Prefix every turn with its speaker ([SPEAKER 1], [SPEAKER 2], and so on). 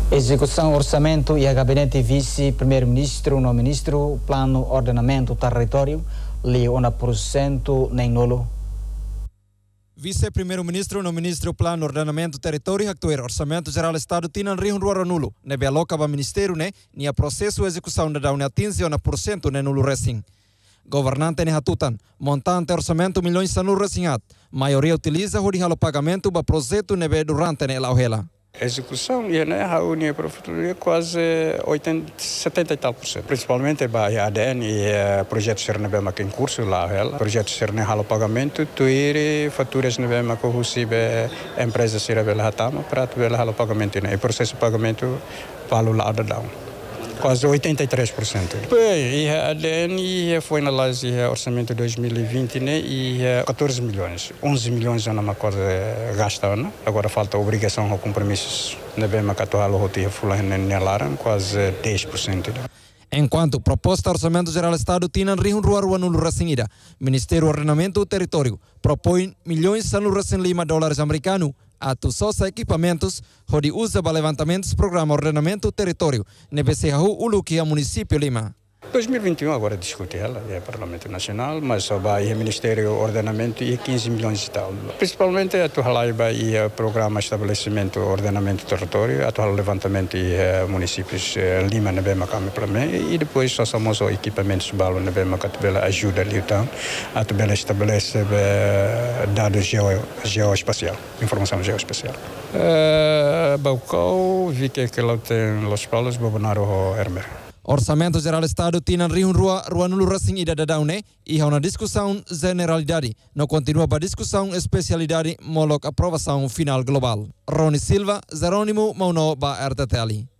[SPEAKER 1] Execução, orçamento e a gabinete vice-primeiro-ministro no ministro plano ordenamento território li 1% nem nulo.
[SPEAKER 2] Vice-primeiro-ministro no ministro plano ordenamento território actuar orçamento geral estado tinan rihun ruaro nulo nebe aloca ba ministério ne nia processo execução da daune atinge 1% ne nulo recém. Governante ne hatutan montante orçamento milhões sanu resinhat maioria utiliza halo pagamento ba projeto nebe durante ne lauhela.
[SPEAKER 3] Execução a Unia Prefeitura quase 70 e tal %. Principalmente a ADN e projetos Cernebema que em curso lá, projetos Cernehalo pagamento, tuire faturas Nebema que recebe empresa Cirabela Hatama para tuir halo pagamento e processo de pagamento palo lá da down. Quase 83%. E a ADN foi analisado o orçamento de 2020 né, e 14 milhões. 11 milhões é uma coisa gasta, né? Agora falta obrigação ou compromissos. Nebema Catualo Rotia Fulano Nelaran, quase 10%.
[SPEAKER 2] Enquanto proposta orçamento geral estado tinan rihun ruar nulo recém-ida, Ministério Ordenamento Território propõe milhões de $5 americanos a sosa equipamentos onde usa para levantamentos programa ordenamento território nebecehahu uluki a município Lima.
[SPEAKER 3] 2021 agora discute ela, é Parlamento Nacional, mas só vai o Ministério Ordenamento e 15 milhões e tal. Principalmente a Tuhalaiba e o programa estabelecimento ordenamento território, a Tuhal levantamento e municípios Lima Nebema Kamiplamé e depois só somos o equipamentos balo Nebema Katubela ajuda ali então a Tubela estabelece dados geoespacial, informação geoespacial. Baucau, vi que lá tem Los Palos, Bobonaro Hermer.
[SPEAKER 2] Orçamento geral estado tinan rihun rua nulo recém ida da daune e há uma discussão generalidade. Não continua para discussão especialidade molok aprovação final global. Rony Silva, Jerônimo Mauno ba RTTL.